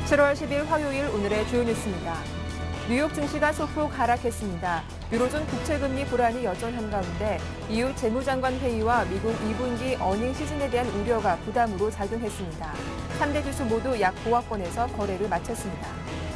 7월 10일 화요일 오늘의 주요 뉴스입니다. 뉴욕 증시가 소폭 하락했습니다. 유로존 국채금리 불안이 여전한 가운데 EU 재무장관 회의와 미국 2분기 어닝 시즌에 대한 우려가 부담으로 작용했습니다. 3대 지수 모두 약 보합권에서 거래를 마쳤습니다.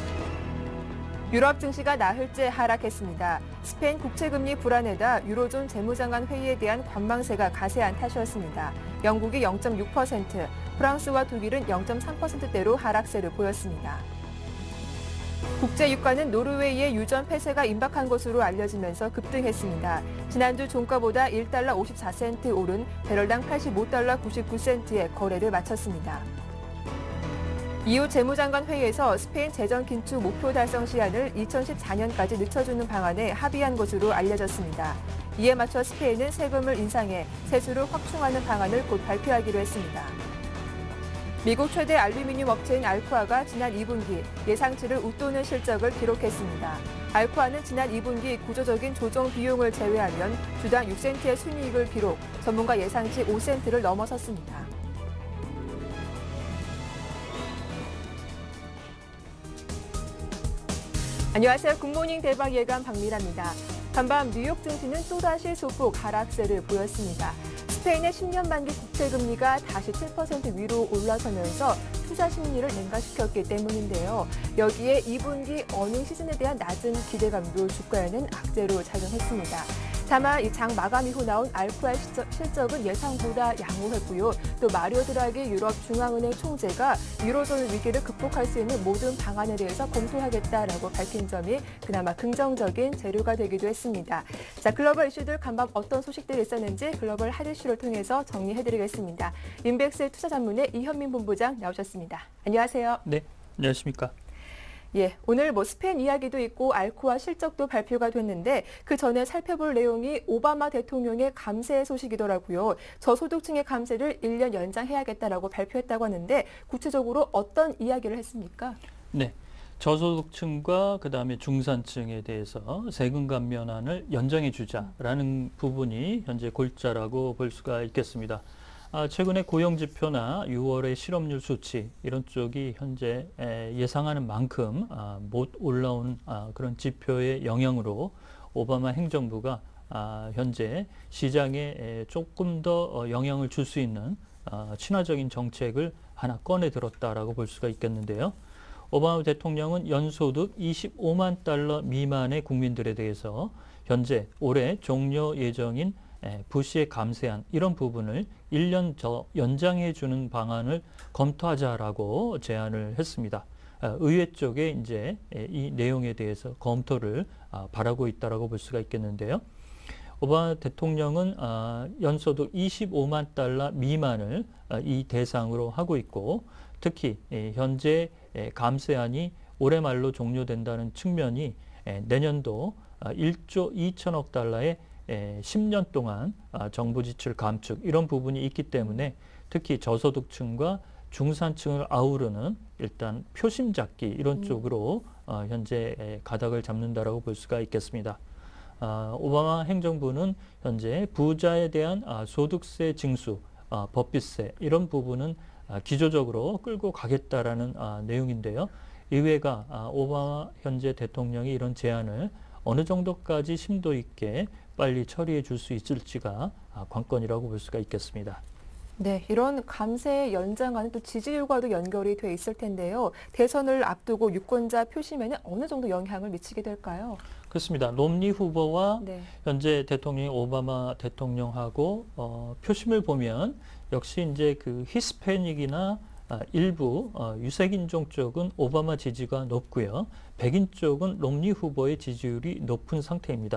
유럽 증시가 나흘째 하락했습니다. 스페인 국채금리 불안에다 유로존 재무장관 회의에 대한 관망세가 가세한 탓이었습니다. 영국이 0.6%, 프랑스와 독일은 0.3%대로 하락세를 보였습니다. 국제 유가는 노르웨이의 유전 폐쇄가 임박한 것으로 알려지면서 급등했습니다. 지난주 종가보다 1달러 54센트 오른 배럴당 85달러 99센트에 거래를 마쳤습니다. EU 재무장관 회의에서 스페인 재정 긴축 목표 달성 시한을 2014년까지 늦춰주는 방안에 합의한 것으로 알려졌습니다. 이에 맞춰 스페인은 세금을 인상해 세수를 확충하는 방안을 곧 발표하기로 했습니다. 미국 최대 알루미늄 업체인 알코아가 지난 2분기 예상치를 웃도는 실적을 기록했습니다. 알코아는 지난 2분기 구조적인 조정 비용을 제외하면 주당 6센트의 순이익을 기록, 전문가 예상치 5센트를 넘어섰습니다. 안녕하세요. 굿모닝 대박 예감 박미라입니다. 간밤 뉴욕 증시는 또다시 소폭 하락세를 보였습니다. 스페인의 10년 만기 국채금리가 다시 7% 위로 올라서면서 투자 심리를 냉각시켰기 때문인데요. 여기에 2분기 어닝 시즌에 대한 낮은 기대감도 주가에는 악재로 작용했습니다. 다만 이 장 마감 이후 나온 알코아 실적은 예상보다 양호했고요. 또 마리오 드라기 유럽 중앙은행 총재가 유로존 위기를 극복할 수 있는 모든 방안에 대해서 검토하겠다라고 밝힌 점이 그나마 긍정적인 재료가 되기도 했습니다. 자, 글로벌 이슈들 간밤 어떤 소식들이 있었는지 글로벌 핫 이슈를 통해서 정리해드리겠습니다. 인백스의 투자전문의 이현민 본부장 나오셨습니다. 안녕하세요. 네, 안녕하십니까. 예, 오늘 스페인 이야기도 있고 알코아 실적도 발표가 됐는데 그 전에 살펴볼 내용이 오바마 대통령의 감세 소식이더라고요. 저소득층의 감세를 1년 연장해야겠다라고 발표했다고 하는데 구체적으로 어떤 이야기를 했습니까? 네, 저소득층과 그다음에 중산층에 대해서 세금 감면안을 연장해 주자라는 부분이 현재 골자라고 볼 수가 있겠습니다. 최근에 고용지표나 6월의 실업률 수치 이런 쪽이 현재 예상하는 만큼 못 올라온 그런 지표의 영향으로 오바마 행정부가 현재 시장에 조금 더 영향을 줄 수 있는 친화적인 정책을 하나 꺼내 들었다라고 볼 수가 있겠는데요. 오바마 대통령은 연소득 25만 달러 미만의 국민들에 대해서 현재 올해 종료 예정인 부시의 감세안 이런 부분을 1년 더 연장해 주는 방안을 검토하자라고 제안을 했습니다. 의회 쪽에 이제 이 내용에 대해서 검토를 바라고 있다라고 볼 수가 있겠는데요. 오바마 대통령은 연소득 25만 달러 미만을 이 대상으로 하고 있고 특히 현재 감세안이 올해 말로 종료된다는 측면이 내년도 1조 2천억 달러의 10년 동안 정부 지출 감축 이런 부분이 있기 때문에 특히 저소득층과 중산층을 아우르는 일단 표심 잡기 이런 쪽으로 현재 가닥을 잡는다라고 볼 수가 있겠습니다. 오바마 행정부는 현재 부자에 대한 소득세 징수, 법비세 이런 부분은 기조적으로 끌고 가겠다라는 내용인데요. 의회가 오바마 현재 대통령이 이런 제안을 어느 정도까지 심도 있게 빨리 처리해 줄 수 있을지가 관건이라고 볼 수가 있겠습니다. 네, 이런 감세 연장안은 또 지지율과도 연결이 돼 있을 텐데요. 대선을 앞두고 유권자 표심에는 어느 정도 영향을 미치게 될까요? 그렇습니다. 롬니 후보와 네. 현재 대통령 오바마 대통령하고 표심을 보면 역시 이제 그 히스패닉이나 일부 유색인종 쪽은 오바마 지지가 높고요. 백인 쪽은 롬니 후보의 지지율이 높은 상태입니다.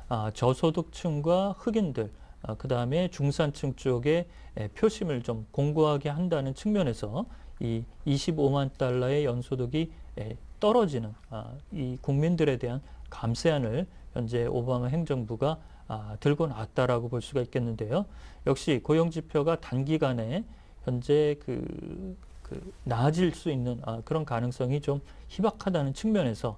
저소득층과 흑인들, 그다음에 중산층 쪽에 표심을 좀 공고하게 한다는 측면에서 이 25만 달러의 연소득이 떨어지는 이 국민들에 대한 감세안을 현재 오바마 행정부가 들고 나왔다라고 볼 수가 있겠는데요. 역시 고용지표가 단기간에 현재 나아질 수 있는 그런 가능성이 좀 희박하다는 측면에서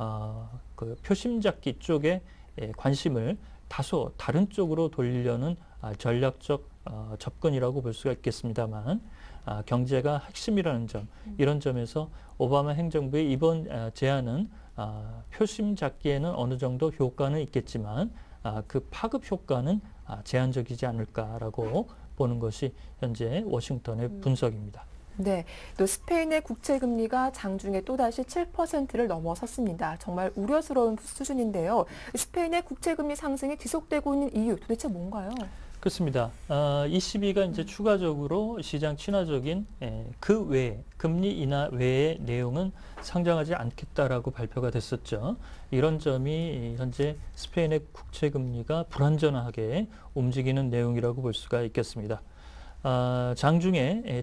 그 표심 잡기 쪽에 관심을 다소 다른 쪽으로 돌리려는 전략적 접근이라고 볼 수가 있겠습니다만 경제가 핵심이라는 점, 이런 점에서 오바마 행정부의 이번 제안은 표심 잡기에는 어느 정도 효과는 있겠지만 그 파급 효과는 제한적이지 않을까라고 보는 것이 현재 워싱턴의 분석입니다. 네, 또 스페인의 국채 금리가 장중에 또다시 7%를 넘어섰습니다. 정말 우려스러운 수준인데요. 스페인의 국채 금리 상승이 지속되고 있는 이유 도대체 뭔가요? 그렇습니다. ECB가 이제 추가적으로 시장 친화적인 그 외에 금리 인하 외의 내용은 상정하지 않겠다라고 발표가 됐었죠. 이런 점이 현재 스페인의 국채 금리가 불안전하게 움직이는 내용이라고 볼 수가 있겠습니다. 장중에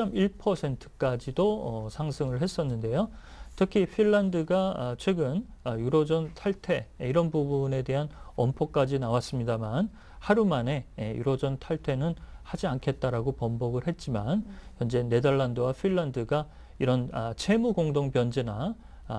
7.1%까지도 상승을 했었는데요. 특히 핀란드가 최근 유로존 탈퇴 이런 부분에 대한 엄포까지 나왔습니다만 하루 만에 유로존 탈퇴는 하지 않겠다라고 번복을 했지만 현재 네덜란드와 핀란드가 이런 채무 공동 변제나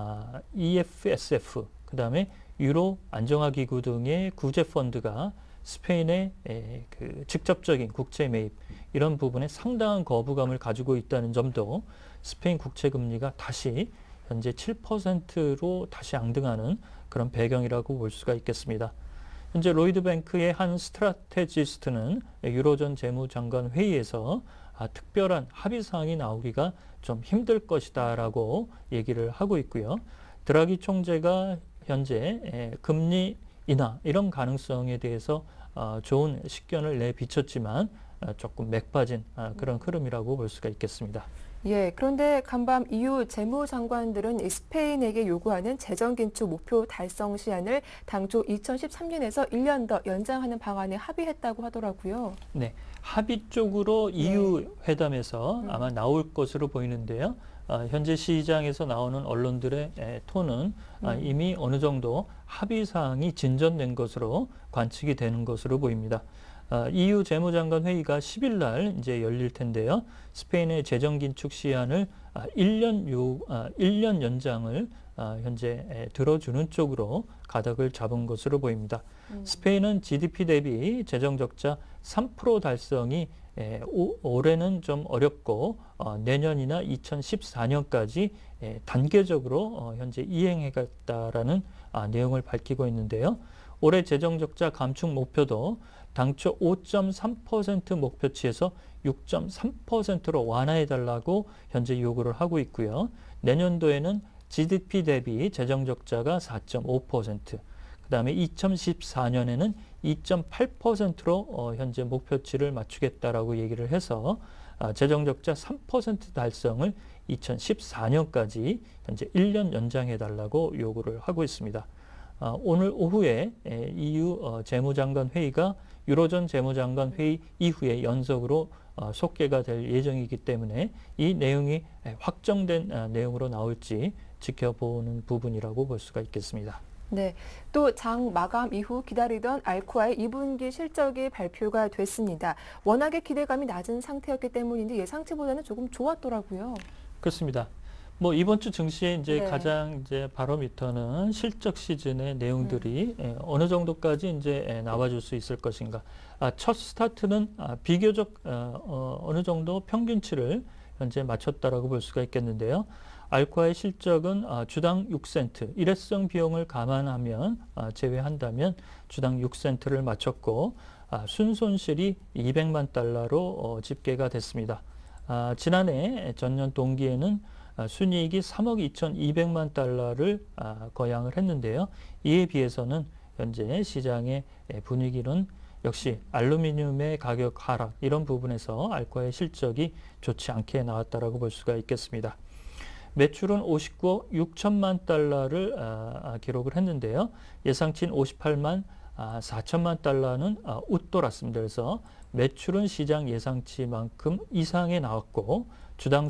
EFSF 그다음에 유로 안정화기구 등의 구제 펀드가 스페인의 그 직접적인 국채 매입 이런 부분에 상당한 거부감을 가지고 있다는 점도 스페인 국채 금리가 다시 현재 7%로 다시 앙등하는 그런 배경이라고 볼 수가 있겠습니다. 현재 로이드뱅크의 한 스트라테지스트는 유로존 재무장관 회의에서 특별한 합의 사항이 나오기가 좀 힘들 것이다라고 얘기를 하고 있고요. 드라기 총재가 현재 금리 인하 이런 가능성에 대해서 좋은 식견을 내비쳤지만 조금 맥빠진 그런 흐름이라고 볼 수가 있겠습니다. 예, 그런데 간밤 EU 재무장관들은 스페인에게 요구하는 재정 긴축 목표 달성 시한을 당초 2013년에서 1년 더 연장하는 방안에 합의했다고 하더라고요. 네, 합의 쪽으로 EU 회담에서 아마 나올 것으로 보이는데요. 현재 시장에서 나오는 언론들의 톤은 이미 어느 정도 합의 사항이 진전된 것으로 관측이 되는 것으로 보입니다. EU 재무장관 회의가 10일 날 이제 열릴 텐데요. 스페인의 재정 긴축 시한을 1년 연장을 현재 들어주는 쪽으로 가닥을 잡은 것으로 보입니다. 스페인은 GDP 대비 재정 적자 3% 달성이 올해는 좀 어렵고 내년이나 2014년까지 단계적으로 현재 이행해갔다라는 내용을 밝히고 있는데요. 올해 재정 적자 감축 목표도 당초 5.3% 목표치에서 6.3%로 완화해달라고 현재 요구를 하고 있고요. 내년도에는 GDP 대비 재정 적자가 4.5%, 그다음에 2014년에는 2.8%로 현재 목표치를 맞추겠다라고 얘기를 해서 재정 적자 3% 달성을 2014년까지 현재 1년 연장해달라고 요구를 하고 있습니다. 오늘 오후에 EU 재무장관 회의가 유로존 재무장관 회의 이후에 연속으로 속개가 될 예정이기 때문에 이 내용이 확정된 내용으로 나올지 지켜보는 부분이라고 볼 수가 있겠습니다. 네, 또 장 마감 이후 기다리던 알코아의 2분기 실적이 발표가 됐습니다. 워낙에 기대감이 낮은 상태였기 때문인데 예상치보다는 조금 좋았더라고요. 그렇습니다. 뭐 이번 주 증시에 이제 가장 이제 바로미터는 실적 시즌의 내용들이 어느 정도까지 이제 나와줄 수 있을 것인가. 첫 스타트는 비교적 어느 정도 평균치를 현재 맞췄다라고 볼 수가 있겠는데요. 알코아의 실적은 주당 6센트, 일회성 비용을 감안하면 제외한다면 주당 6센트를 맞췄고 순손실이 200만 달러로 집계가 됐습니다. 지난해 전년 동기에는 순이익이 3억 2,200만 달러를 거양을 했는데요. 이에 비해서는 현재 시장의 분위기는 역시 알루미늄의 가격 하락 이런 부분에서 알코아의 실적이 좋지 않게 나왔다라고 볼 수가 있겠습니다. 매출은 59억 6천만 달러를 기록을 했는데요. 예상치인 58만 4천만 달러는 웃돌았습니다. 그래서 매출은 시장 예상치만큼 이상에 나왔고 주당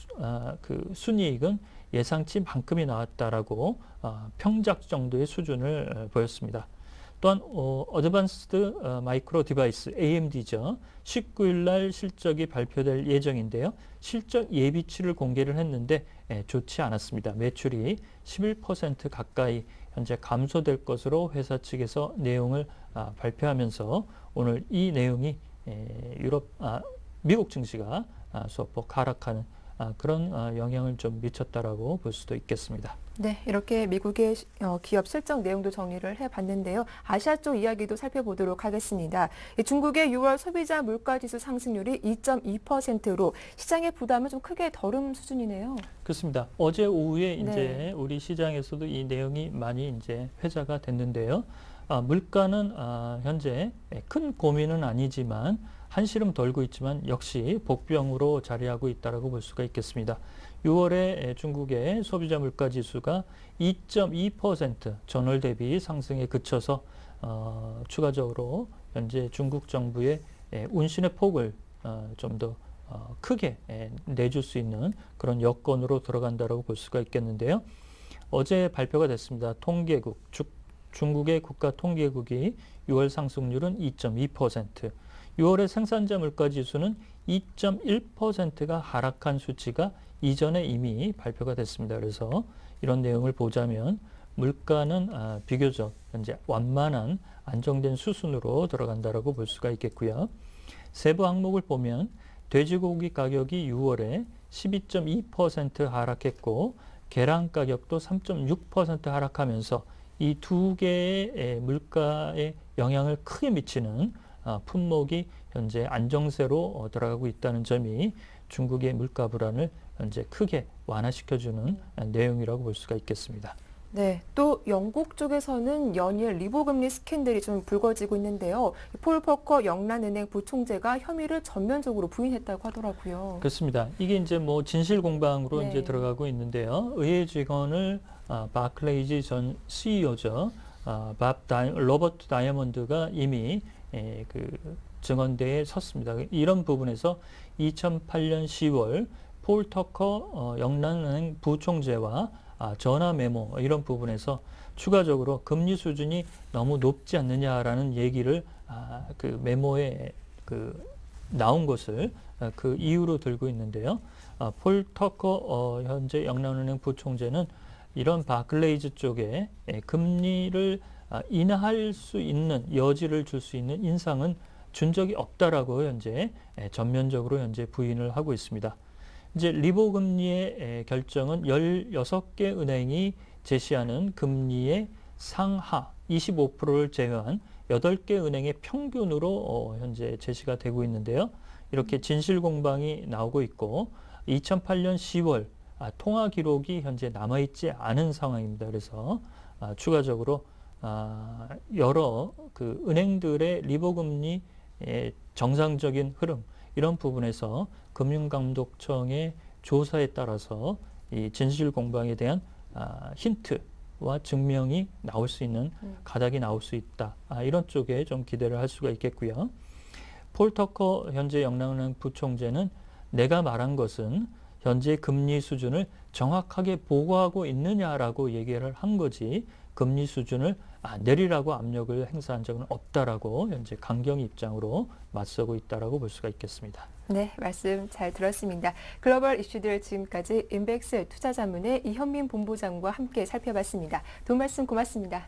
그 순이익은 예상치만큼이 나왔다라고 평작 정도의 수준을 보였습니다. 또한 어드밴스드 마이크로 디바이스 AMD죠. 19일 날 실적이 발표될 예정인데요. 실적 예비치를 공개를 했는데 좋지 않았습니다. 매출이 11% 가까이 현재 감소될 것으로 회사 측에서 내용을 발표하면서 오늘 이 내용이 미국 증시가 소폭 하락하는 그런 영향을 좀 미쳤다라고 볼 수도 있겠습니다. 네, 이렇게 미국의 기업 실적 내용도 정리를 해봤는데요. 아시아 쪽 이야기도 살펴보도록 하겠습니다. 중국의 6월 소비자 물가지수 상승률이 2.2%로 시장의 부담을 좀 크게 덜은 수준이네요. 그렇습니다. 어제 오후에 네. 이제 우리 시장에서도 이 내용이 많이 이제 회자가 됐는데요. 물가는 현재 큰 고민은 아니지만 한시름 돌고 있지만 역시 복병으로 자리하고 있다라고 볼 수가 있겠습니다. 6월에 중국의 소비자 물가 지수가 2.2% 전월 대비 상승에 그쳐서 추가적으로 현재 중국 정부의 운신의 폭을 좀 더 크게 내줄 수 있는 그런 여건으로 들어간다라고 볼 수가 있겠는데요. 어제 발표가 됐습니다. 통계국, 중국의 국가 통계국이 6월 상승률은 2.2%, 6월의 생산자 물가 지수는 2.1%가 하락한 수치가 이전에 이미 발표가 됐습니다. 그래서 이런 내용을 보자면 물가는 비교적 현재 완만한 안정된 수순으로 들어간다라고 볼 수가 있겠고요. 세부 항목을 보면 돼지고기 가격이 6월에 12.2% 하락했고 계란 가격도 3.6% 하락하면서 이 두 개의 물가에 영향을 크게 미치는 품목이 현재 안정세로 들어가고 있다는 점이 중국의 물가 불안을 현재 크게 완화시켜주는 내용이라고 볼 수가 있겠습니다. 네, 또 영국 쪽에서는 연일 리보금리 스캔들이 좀 불거지고 있는데요. 폴 퍼커 영란은행 부총재가 혐의를 전면적으로 부인했다고 하더라고요. 그렇습니다. 이게 이제 뭐 진실 공방으로 네. 이제 들어가고 있는데요. 의회 직원을 바클레이즈 전 CEO죠. 로버트 다이아몬드가 이미 그 증언대에 섰습니다. 이런 부분에서 2008년 10월 폴 터커 영란은행 부총재와 전화 메모 이런 부분에서 추가적으로 금리 수준이 너무 높지 않느냐라는 얘기를 그 메모에 나온 것을 그 이유로 들고 있는데요. 폴 터커 현재 영란은행 부총재는 이런 바클레이즈 쪽에 금리를 인하할 수 있는 여지를 줄 수 있는 인상은 준 적이 없다라고 현재 전면적으로 현재 부인을 하고 있습니다. 이제 리보 금리의 결정은 16개 은행이 제시하는 금리의 상하 25%를 제외한 8개 은행의 평균으로 현재 제시가 되고 있는데요. 이렇게 진실 공방이 나오고 있고 2008년 10월 통화 기록이 현재 남아있지 않은 상황입니다. 그래서 추가적으로 여러 그 은행들의 리보 금리의 정상적인 흐름 이런 부분에서 금융감독청의 조사에 따라서 이 진실 공방에 대한 힌트와 증명이 나올 수 있는 가닥이 나올 수 있다. 이런 쪽에 좀 기대를 할 수가 있겠고요. 폴 터커 현재 영란은행 부총재는 내가 말한 것은 현재 금리 수준을 정확하게 보고하고 있느냐라고 얘기를 한 거지 금리 수준을 내리라고 압력을 행사한 적은 없다라고 현재 강경 입장으로 맞서고 있다라고 볼 수가 있겠습니다. 네, 말씀 잘 들었습니다. 글로벌 이슈들 지금까지 인백스 투자자문의 이현민 본부장과 함께 살펴봤습니다. 도움 말씀 고맙습니다.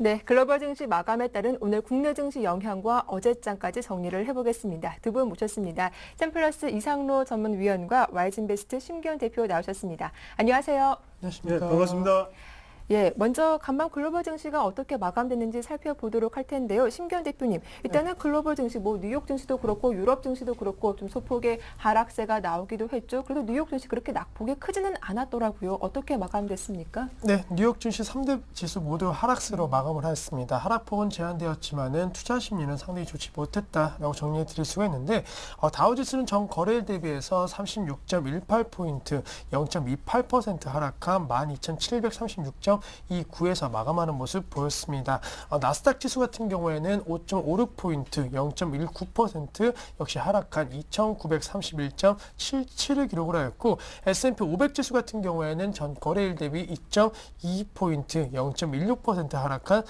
네, 글로벌 증시 마감에 따른 오늘 국내 증시 영향과 어제장까지 정리를 해보겠습니다. 두 분 모셨습니다. 샘플러스 이상로 전문위원과 와이즈인베스트 심기현 대표 나오셨습니다. 안녕하세요. 안녕하십니까. 네, 반갑습니다. 예, 먼저 간밤 글로벌 증시가 어떻게 마감됐는지 살펴보도록 할 텐데요. 심기현 대표님, 일단은 글로벌 증시, 뉴욕 증시도 그렇고 유럽 증시도 그렇고 좀 소폭의 하락세가 나오기도 했죠. 그래도 뉴욕 증시 그렇게 낙폭이 크지는 않았더라고요. 어떻게 마감됐습니까? 네, 뉴욕 증시 3대 지수 모두 하락세로 마감을 하였습니다. 하락폭은 제한되었지만은 투자 심리는 상당히 좋지 못했다라고 정리해 드릴 수가 있는데 다우지수는 전 거래일 대비해서 36.18포인트, 0.28% 하락한 12,736.29에서 마감하는 모습 보였습니다. 나스닥 지수 같은 경우에는 5.56포인트, 0.19% 역시 하락한 2,931.77을 기록을 하였고 S&P 500 지수 같은 경우에는 전 거래일 대비 2.2포인트, 0.16% 하락한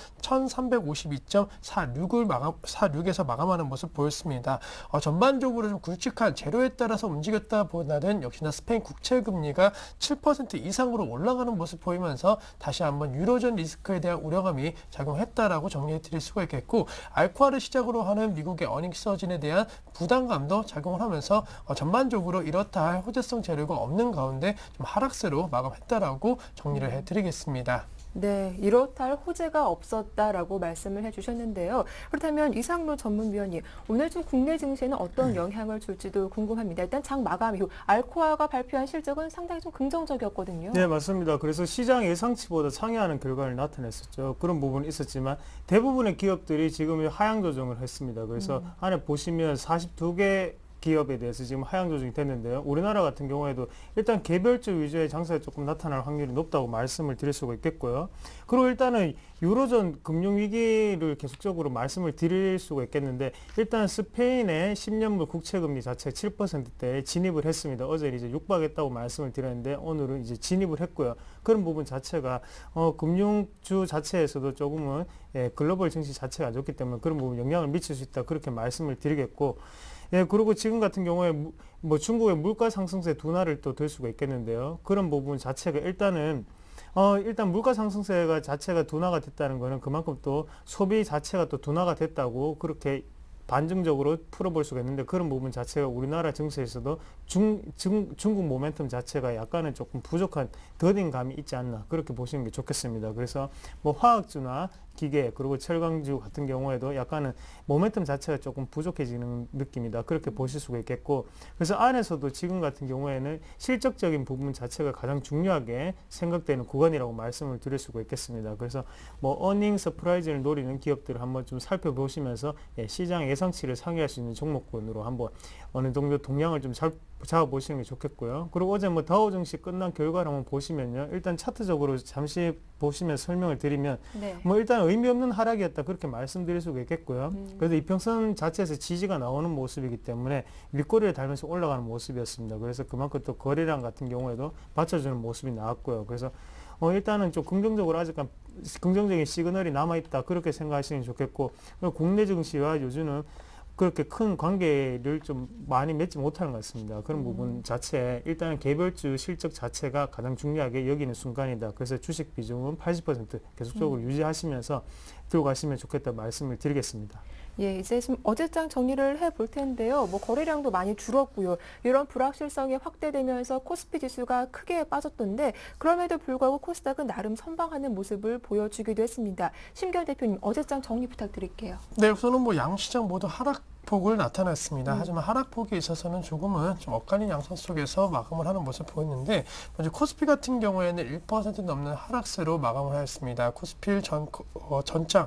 1,352.46에서 마감하는 모습 보였습니다. 전반적으로 좀 굵직한 재료에 따라서 움직였다보다는 역시나 스페인 국채금리가 7% 이상으로 올라가는 모습 보이면서 다시 한번 유로존 리스크에 대한 우려감이 작용했다라고 정리해 드릴 수가 있겠고, 알코올을 시작으로 하는 미국의 어닝스 서진에 대한 부담감도 작용을 하면서 전반적으로 이렇다 할 호재성 재료가 없는 가운데 좀 하락세로 마감했다라고 정리를 해드리겠습니다. 네, 이렇다 할 호재가 없었다라고 말씀을 해주셨는데요. 그렇다면 이상로 전문위원님, 오늘 좀 국내 증시에는 어떤 영향을 줄지도 궁금합니다. 일단 장 마감 이후 알코아가 발표한 실적은 상당히 좀 긍정적이었거든요. 네, 맞습니다. 그래서 시장 예상치보다 상회하는 결과를 나타냈었죠. 그런 부분이 있었지만 대부분의 기업들이 지금 하향 조정을 했습니다. 그래서 안에 보시면 42개 기업에 대해서 지금 하향 조정이 됐는데요. 우리나라 같은 경우에도 일단 개별주 위주의 장세가 조금 나타날 확률이 높다고 말씀을 드릴 수가 있겠고요. 그리고 일단은 유로존 금융위기를 계속적으로 말씀을 드릴 수가 있겠는데, 일단 스페인의 10년물 국채금리 자체가 7%대에 진입을 했습니다. 어제 이제 육박했다고 말씀을 드렸는데 오늘은 이제 진입을 했고요. 그런 부분 자체가 금융주 자체에서도 조금은 글로벌 증시 자체가 안 좋기 때문에 그런 부분 영향을 미칠 수 있다, 그렇게 말씀을 드리겠고, 예, 그리고 지금 같은 경우에 중국의 물가 상승세 둔화를 또 될 수가 있겠는데요. 그런 부분 자체가 일단 물가 상승세가 자체가 둔화가 됐다는 것은 그만큼 또 소비 자체가 또 둔화가 됐다고 그렇게 반증적으로 풀어볼 수가 있는데, 그런 부분 자체가 우리나라 증시에서도 중국 모멘텀 자체가 약간은 조금 부족한 더딘 감이 있지 않나, 그렇게 보시는 게 좋겠습니다. 그래서 화학주나 기계 그리고 철강주 같은 경우에도 약간은 모멘텀 자체가 조금 부족해지는 느낌이다, 그렇게 보실 수가 있겠고, 그래서 안에서도 지금 같은 경우에는 실적적인 부분 자체가 가장 중요하게 생각되는 구간이라고 말씀을 드릴 수가 있겠습니다. 그래서 어닝 서프라이즈를 노리는 기업들을 한번 좀 살펴보시면서 시장 예상치를 상회할 수 있는 종목군으로 한번 어느 정도 동향을 좀 잡아보시는 게 좋겠고요. 그리고 어제 다우 증시 끝난 결과를 한번 보시면요, 일단 차트적으로 잠시 보시면 설명을 드리면 네. 일단 의미 없는 하락이었다, 그렇게 말씀드릴 수가 있겠고요. 그래서 이평선 자체에서 지지가 나오는 모습이기 때문에 윗꼬리를 달면서 올라가는 모습이었습니다. 그래서 그만큼 또 거래량 같은 경우에도 받쳐주는 모습이 나왔고요. 그래서 일단은 좀 긍정적으로 아직까지 긍정적인 시그널이 남아있다, 그렇게 생각하시면 좋겠고, 그리고 국내 증시와 요즘은 그렇게 큰 관계를 좀 많이 맺지 못하는 것 같습니다. 그런 부분 자체에 일단은 개별주 실적 자체가 가장 중요하게 여기는 순간이다. 그래서 주식 비중은 80% 계속적으로 유지하시면서 들고 가시면 좋겠다 말씀을 드리겠습니다. 예, 이제 좀 어제장 정리를 해볼 텐데요. 거래량도 많이 줄었고요. 이런 불확실성이 확대되면서 코스피 지수가 크게 빠졌던데, 그럼에도 불구하고 코스닥은 나름 선방하는 모습을 보여주기도 했습니다. 심기현 대표님, 어제장 정리 부탁드릴게요. 네, 우선은 양시장 모두 하락폭을 나타냈습니다. 하지만 하락폭에 있어서는 조금은 좀 엇갈린 양상 속에서 마감을 하는 모습 보였는데, 먼저 코스피 같은 경우에는 1% 넘는 하락세로 마감을 하였습니다. 코스피 전장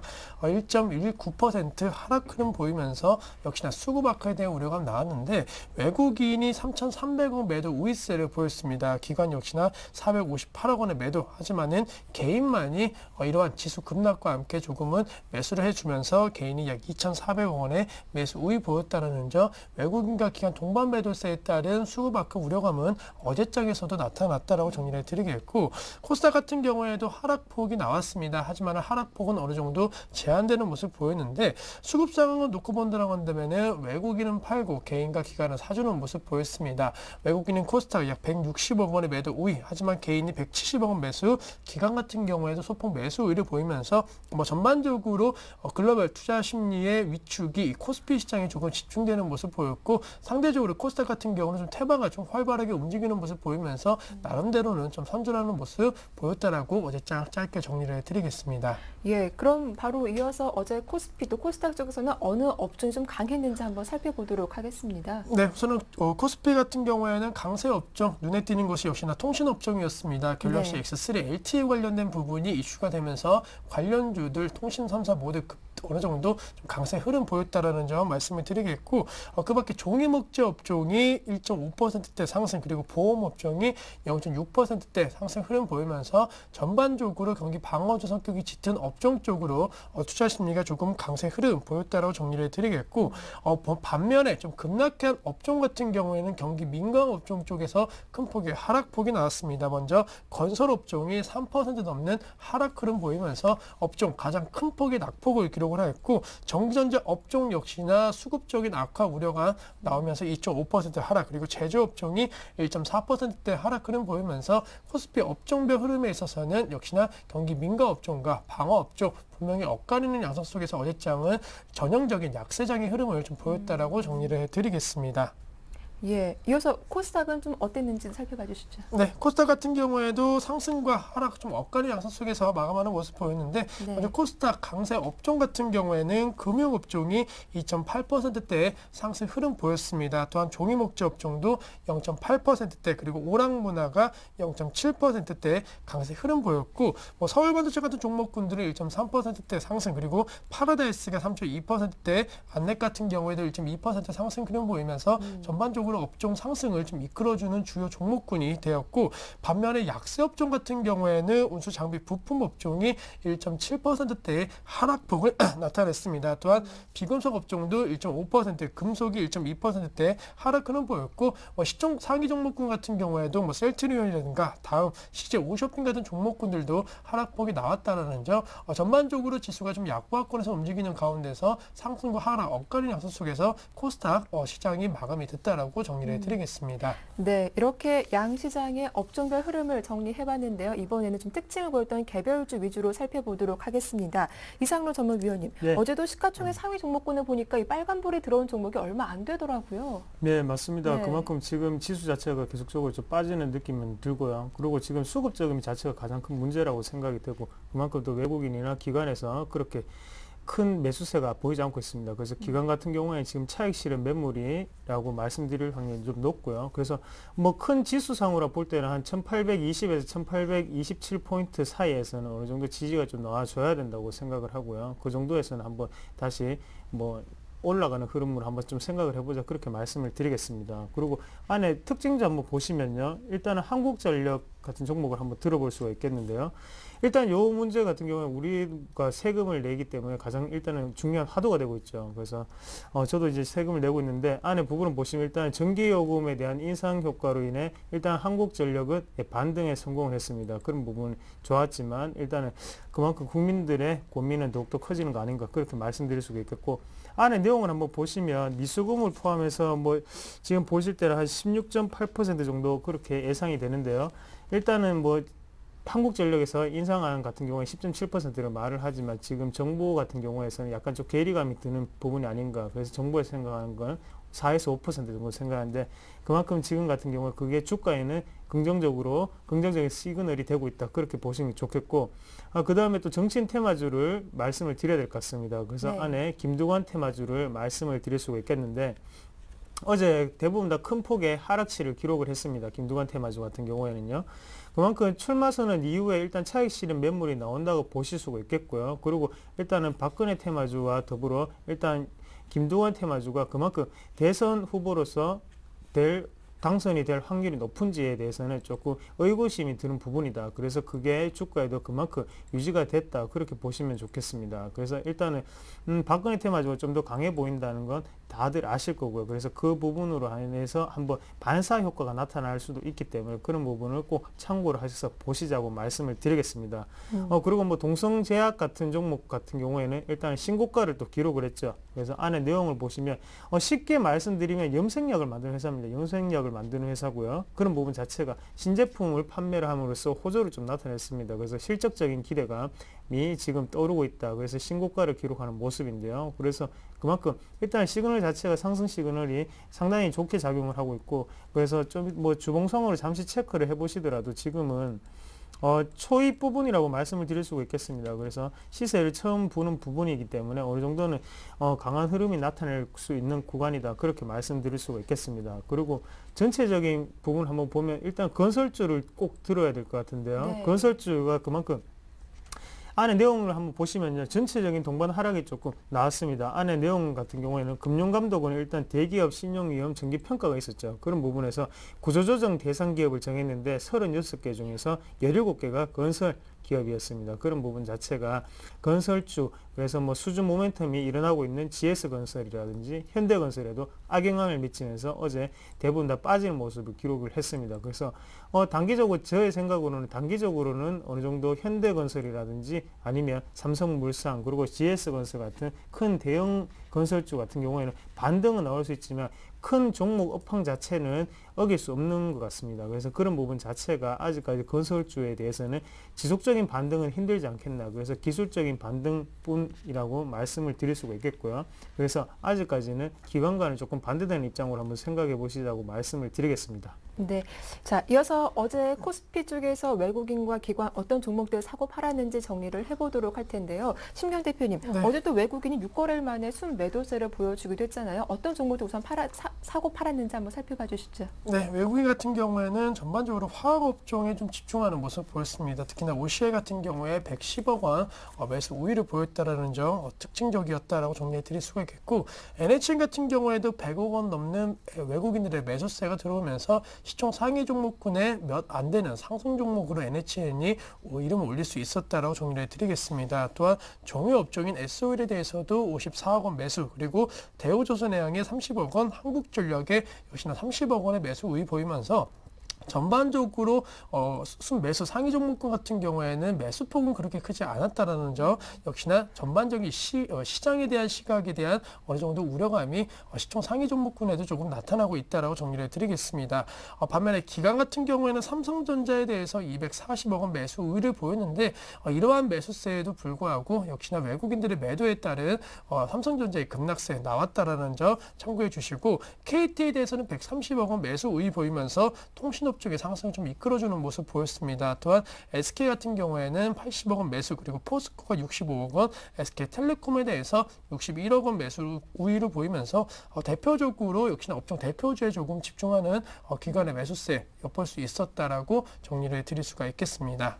1.19% 하락 흐름 보이면서 역시나 수급 악화에 대한 우려가 나왔는데, 외국인이 3,300억 매도 우위세를 보였습니다. 기관 역시나 458억 원의 매도, 하지만은 개인만이 이러한 지수 급락과 함께 조금은 매수를 해주면서 개인이 약 2,400억 원의 매수 우위 보였다는 점, 외국인과 기관 동반 매도세에 따른 수급 악화 우려감은 어제장에서도 나타났다라고 정리를 해드리겠고, 코스닥 같은 경우에도 하락폭이 나왔습니다. 하지만 하락폭은 어느 정도 제한되는 모습 보였는데, 수급 상황을 놓고 본다고 한다면은 외국인은 팔고 개인과 기관은 사주는 모습 보였습니다. 외국인은 코스닥 약 160억 원의 매도 우위, 하지만 개인이 170억 원 매수, 기관 같은 경우에도 소폭 매수 우위를 보이면서 전반적으로 글로벌 투자 심리의 위축이 코스피 시장에 조금 집중되는 모습 보였고, 상대적으로 코스닥 같은 경우는 좀 테마가 좀 활발하게 움직이는 모습 보이면서 나름대로는 좀 선전하는 모습 보였다라고 어제 짧게 정리를 해드리겠습니다. 예, 그럼 바로 이어서 어제 코스피도 코스닥 쪽에서는 어느 업종이 좀 강했는지 한번 살펴보도록 하겠습니다. 네, 우선은 코스피 같은 경우에는 강세 업종, 눈에 띄는 것이 역시나 통신 업종이었습니다. 갤럭시 네. X3 LTE 관련된 부분이 이슈가 되면서 관련주들 통신 3사 모두 어느 정도 좀 강세 흐름 보였다라는 점 말씀을 드리겠고, 그 밖에 종이목재 업종이 1.5%대 상승, 그리고 보험 업종이 0.6%대 상승 흐름 보이면서 전반적으로 경기 방어주 성격이 짙은 업종 쪽으로 투자 심리가 조금 강세 흐름 보였다라고 정리를 드리겠고, 반면에 좀 급락한 업종 같은 경우에는 경기 민감 업종 쪽에서 큰 폭의 하락폭이 나왔습니다. 먼저 건설 업종이 3% 넘는 하락 흐름 보이면서 업종 가장 큰 폭의 낙폭을 기록을 했고, 전기전자 업종 역시나 수급적인 악화 우려가 나오면서 2.5% 하락, 그리고 제조업종이 1.4%대 하락 흐름 보이면서 코스피 업종별 흐름에 있어서는 역시나 경기 민감 업종과 방어 업종 분명히 엇갈리는 양상 속에서 어제장은 전형적인 약세장의 흐름을 좀 보였다라고 정리를 해드리겠습니다. 예, 이어서 코스닥은 좀 어땠는지 살펴봐 주시죠. 네, 코스닥 같은 경우에도 상승과 하락 좀 엇갈리는 양상 속에서 마감하는 모습 보였는데, 네. 먼저 코스닥 강세 업종 같은 경우에는 금융업종이 2.8%대 상승 흐름 보였습니다. 또한 종이목재 업종도 0.8%대, 그리고 오락문화가 0.7%대 강세 흐름 보였고, 서울반도체 같은 종목군들은 1.3%대 상승, 그리고 파라다이스가 3.2%대, 안넷 같은 경우에도 1.2% 상승 흐름 보이면서 전반적으로 업종 상승을 좀 이끌어주는 주요 종목군이 되었고, 반면에 약세 업종 같은 경우에는 운수 장비 부품 업종이 1.7%대의 하락폭을 나타냈습니다. 또한 비금속 업종도 1.5%, 금속이 1.2%대 하락 흐름 보였고, 시총 상위 종목군 같은 경우에도 셀트리온이라든가 다음 CJ 오쇼핑 같은 종목군들도 하락폭이 나왔다는 점, 전반적으로 지수가 좀 약보합권에서 움직이는 가운데서 상승과 하락 엇갈리는 양상 속에서 코스닥 시장이 마감이 됐다라고 정리를 해드리겠습니다. 네, 이렇게 양 시장의 업종별 흐름을 정리해봤는데요. 이번에는 좀 특징을 보였던 개별주 위주로 살펴보도록 하겠습니다. 이상로 전문위원님, 네. 어제도 시가총액 상위 종목군을 보니까 이 빨간불이 들어온 종목이 얼마 안 되더라고요. 네, 맞습니다. 네. 그만큼 지금 지수 자체가 계속적으로 좀 빠지는 느낌은 들고요. 그리고 지금 수급 저금 자체가 가장 큰 문제라고 생각이 되고, 그만큼 또 외국인이나 기관에서 그렇게 큰 매수세가 보이지 않고 있습니다. 그래서 기관 같은 경우에 지금 차익 실현 매물이라고 말씀드릴 확률이 좀 높고요. 그래서 큰 지수상으로 볼 때는 한 1820에서 1827포인트 사이에서는 어느 정도 지지가 좀 나와줘야 된다고 생각을 하고요. 그 정도에서는 한번 다시 올라가는 흐름으로 한번 좀 생각을 해보자, 그렇게 말씀을 드리겠습니다. 그리고 안에 특징주 한번 보시면요, 일단은 한국전력 같은 종목을 한번 들어볼 수가 있겠는데요. 일단 요 문제 같은 경우에 우리가 세금을 내기 때문에 가장 일단은 중요한 화두가 되고 있죠. 그래서 저도 이제 세금을 내고 있는데, 안에 부분을 보시면 일단 전기요금에 대한 인상 효과로 인해 일단 한국전력은 반등에 성공을 했습니다. 그런 부분 좋았지만 일단은 그만큼 국민들의 고민은 더욱더 커지는 거 아닌가, 그렇게 말씀드릴 수가 있겠고, 안에 내용을 한번 보시면 미수금을 포함해서 지금 보실 때는 한 16.8% 정도 그렇게 예상이 되는데요. 일단은 한국전력에서 인상안 같은 경우에 10.7%를 말을 하지만, 지금 정부 같은 경우에서는 약간 좀 괴리감이 드는 부분이 아닌가. 그래서 정부에서 생각하는 건 4에서 5% 정도 생각하는데, 그만큼 지금 같은 경우에 그게 주가에는 긍정적인 시그널이 되고 있다, 그렇게 보시면 좋겠고, 그 다음에 또 정치인 테마주를 말씀을 드려야 될 것 같습니다. 그래서 네. 안에 김두관 테마주를 말씀을 드릴 수가 있겠는데, 어제 대부분 다 큰 폭의 하락시를 기록을 했습니다. 김두관 테마주 같은 경우에는요. 그만큼 출마 선언 이후에 일단 차익 실현 매물이 나온다고 보실 수가 있겠고요. 그리고 일단은 박근혜 테마주와 더불어 일단 김두관 테마주가 그만큼 대선 후보로서 될 당선이 될 확률이 높은지에 대해서는 조금 의구심이 드는 부분이다. 그래서 그게 주가에도 그만큼 유지가 됐다. 그렇게 보시면 좋겠습니다. 그래서 일단은 박근혜 테마주가 좀 더 강해 보인다는 건 다들 아실 거고요. 그래서 그 부분으로 인해서 한번 반사 효과가 나타날 수도 있기 때문에 그런 부분을 꼭 참고를 하셔서 보시자고 말씀을 드리겠습니다. 그리고 뭐 동성제약 같은 종목 같은 경우에는 일단 신고가를 또 기록을 했죠. 그래서 안에 내용을 보시면 쉽게 말씀드리면 염색약을 만드는 회사입니다. 염색약을 만드는 회사고요. 그런 부분 자체가 신제품을 판매를 함으로써 호조를 좀 나타냈습니다. 그래서 실적적인 기대감이 지금 떠오르고 있다. 그래서 신고가를 기록하는 모습인데요. 그래서 그만큼 일단 시그널 자체가 상승 시그널이 상당히 좋게 작용을 하고 있고, 그래서 좀 뭐 주봉성으로 잠시 체크를 해보시더라도 지금은 초입 부분이라고 말씀을 드릴 수가 있겠습니다. 그래서 시세를 처음 보는 부분이기 때문에 어느 정도는 강한 흐름이 나타낼 수 있는 구간이다. 그렇게 말씀드릴 수가 있겠습니다. 그리고 전체적인 부분 한번 보면 일단 건설주를 꼭 들어야 될 것 같은데요. 네. 건설주가 그만큼 안에 내용을 한번 보시면요. 전체적인 동반 하락이 조금 나왔습니다. 안에 내용 같은 경우에는 금융감독원은 일단 대기업 신용위험 정기평가가 있었죠. 그런 부분에서 구조조정 대상 기업을 정했는데 36개 중에서 17개가 건설 기업이었습니다. 그런 부분 자체가 건설주, 그래서 뭐 수준 모멘텀이 일어나고 있는 GS건설이라든지 현대건설에도 악영향을 미치면서 어제 대부분 다 빠지는 모습을 기록을 했습니다. 그래서 단기적으로 저의 생각으로는 단기적으로는 어느 정도 현대건설이라든지 아니면 삼성물산 그리고 GS건설 같은 큰 대형 건설주 같은 경우에는 반등은 나올 수 있지만 큰 종목 업황 자체는 어길 수 없는 것 같습니다. 그래서 그런 부분 자체가 아직까지 건설주에 대해서는 지속적인 반등은 힘들지 않겠나. 그래서 기술적인 반등뿐이라고 말씀을 드릴 수가 있겠고요. 그래서 아직까지는 기관과는 조금 반대되는 입장으로 한번 생각해 보시자고 말씀을 드리겠습니다. 네. 자, 이어서 어제 코스피 쪽에서 외국인과 기관 어떤 종목들 사고 팔았는지 정리를 해보도록 할 텐데요. 심경 대표님, 네. 어제 또 외국인이 6거래일 만에 순매도세를 보여주기도 했잖아요. 어떤 종목들 우선 사고 팔았는지 한번 살펴봐 주시죠. 네, 외국인 같은 경우에는 전반적으로 화학업종에 좀 집중하는 모습 보였습니다. 특히나 OCI 같은 경우에 110억 원 매수 우위를 보였다라는 점 특징적이었다라고 정리해 드릴 수가 있겠고, NHN 같은 경우에도 100억 원 넘는 외국인들의 매수세가 들어오면서 시총 상위 종목군에 몇 안 되는 상승 종목으로 NHN이 이름을 올릴 수 있었다라고 정리를 해드리겠습니다. 또한 정유업종인 S-오일에 대해서도 54억 원 매수, 그리고 대우조선해양에 30억 원, 한국전력에 역시나 30억 원의 매수 우위 보이면서 전반적으로 순매수 상위 종목군 같은 경우에는 매수폭은 그렇게 크지 않았다라는 점, 역시나 전반적인 시장에 대한 시각에 대한 어느 정도 우려감이 시총 상위 종목군에도 조금 나타나고 있다라고 정리를 해드리겠습니다. 반면에 기관 같은 경우에는 삼성전자에 대해서 240억 원 매수 우위를 보였는데 이러한 매수세에도 불구하고 역시나 외국인들의 매도에 따른 삼성전자의 급락세 나왔다라는 점 참고해 주시고, KT에 대해서는 130억 원 매수 우위 보이면서 통신업 쪽의 상승을 좀 이끌어주는 모습 보였습니다. 또한 SK 같은 경우에는 80억 원 매수, 그리고 포스코가 65억 원, SK텔레콤에 대해서 61억 원 매수 우위를 보이면서 대표적으로 역시나 업종 대표주에 조금 집중하는 기관의 매수세 엿볼 수 있었다라고 정리를 해드릴 수가 있겠습니다.